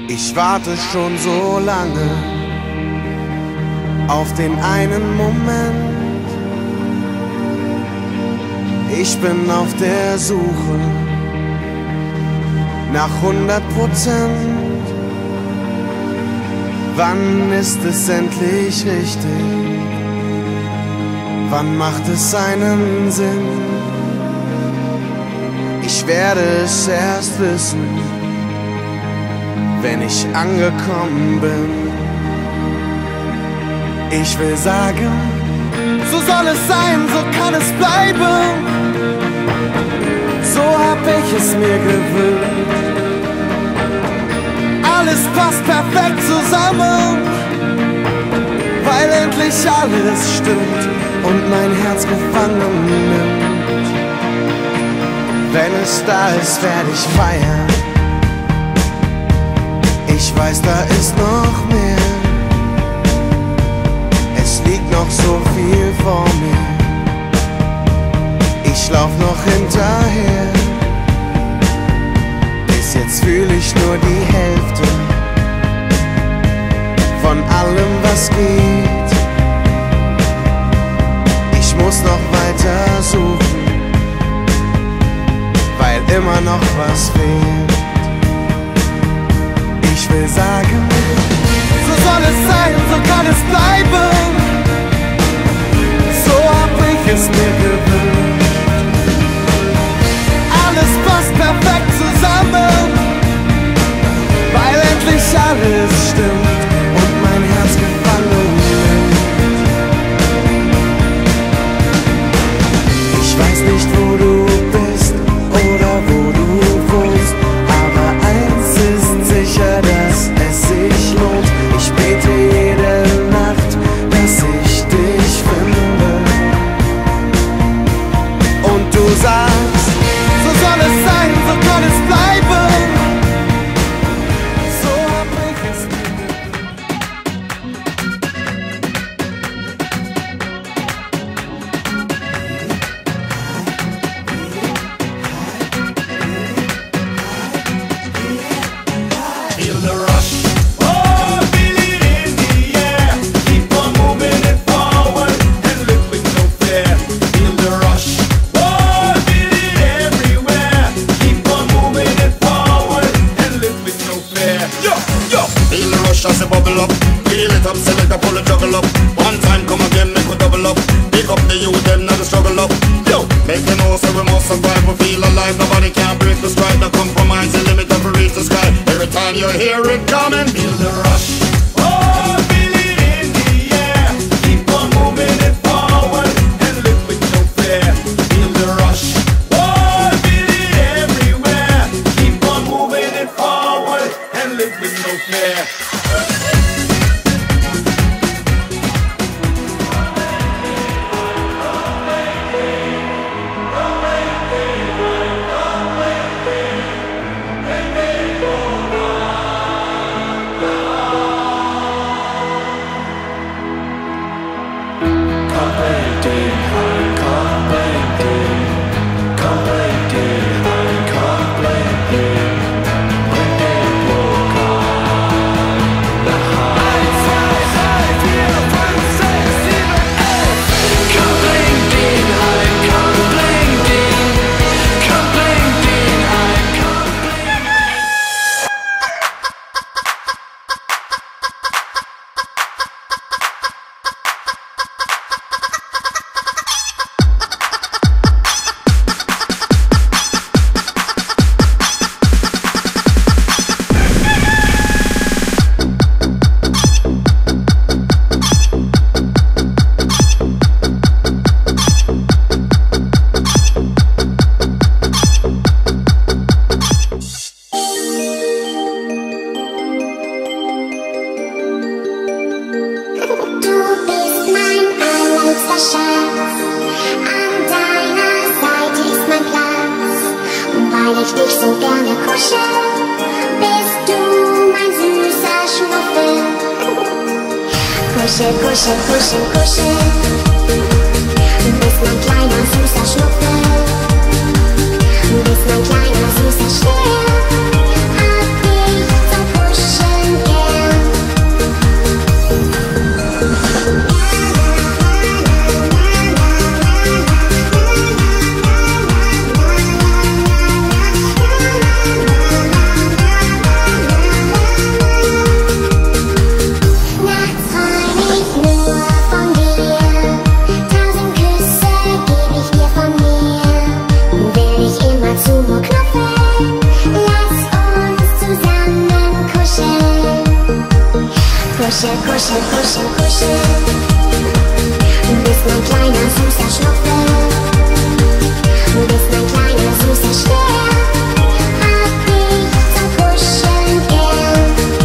Ich warte schon so lange auf den einen Moment. Ich bin auf der Suche nach 100%. Wann ist es endlich richtig? Wann macht es einen Sinn? Ich werde es erst wissen, wenn ich angekommen bin. Ich will sagen, so soll es sein, so kann es bleiben. So hab ich es mir gewünscht. Alles passt perfekt zusammen, weil endlich alles stimmt und mein Herz gefangen nimmt. Wenn es da ist, werde ich feiern. Ich weiß, da ist noch mehr. Es liegt noch so viel vor mir. Ich lauf noch hinterher. Bis jetzt fühle ich nur die Hälfte von allem, was geht. Ich muss noch weiter suchen, weil immer noch was fehlt. Ich will sagen, so soll es sein, so kann es bleiben. So hab ich es mir gewünscht. Alles passt perfekt zusammen, weil endlich alles stimmt und mein Herz gefangen nimmt. Ich weiß nicht, wo du bist oder wo du wohnst, aber eins ist sicher, dass es sich lohnt. Ich bete jede Nacht, dass ich dich finde. Und du sagst, so soll es sein, so kann es bleiben. So hab ich es mir Feel the rush, oh, feel it in the air. Keep on moving it forward and live with no fear. Feel the rush, oh, feel it everywhere. Keep on moving it forward and live with no fear. Yo, yo. Feel the rush as a bubble up. Feel it up, select up, pull the juggle up. One time come again, make we double up. Pick up the youth, them not the struggle up. Yo, make them know so we must survive. We feel alive, nobody can break the stride. No compromise, the limit and we reach the sky. Every time you hear it coming, feel the rush. Oh, feel it in the air. Keep on moving it forward and live with no fear. Feel the rush. Oh, feel it everywhere. Keep on moving it forward and live with no fear. weil ich dich so gerne kuschel, bist du mein süßer Schnuffel. Kuschel, kuschel, kuschel, kuschel, du bist mein kleiner süßer Schnuffel. Du bist mein kleiner süßer Stern, hab dich zum Kuscheln. Kuschel, kuschel, kuschel, kuschel. Du bist mein kleiner süßer Schnuffel. Du bist mein kleiner süßer Stern. Hab dich zum Kuscheln gern.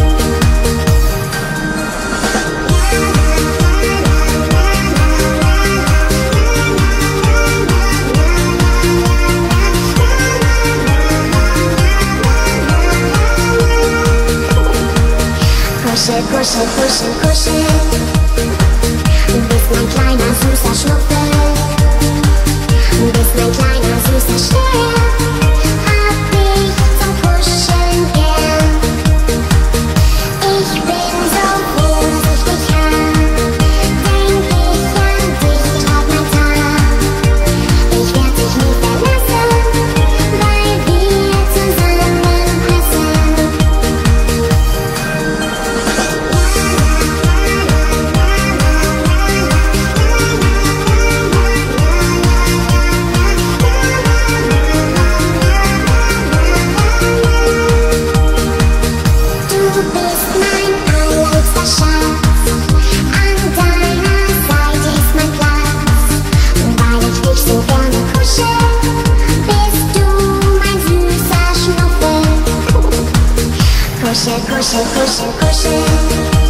Kuschel, kuschel, kuschel, kuschel. Du bist mein kleiner süßer Schnuffel. Du bist mein kleiner süßer Stern. Hab dich zum Kuscheln gern. Ich bin so froh, dass ich dich hab. Denk ich an dich, tag mein Tag. Ich werd dich nie verlassen, weil wir zusammenpassen. Du bist mein allerliebster Schatz. An deiner Seite ist mein Platz. Und weil ich dich so gerne kuschel, bist du mein süßer Schnuffel. Kuschel, kuschel, kuschel, kuschel.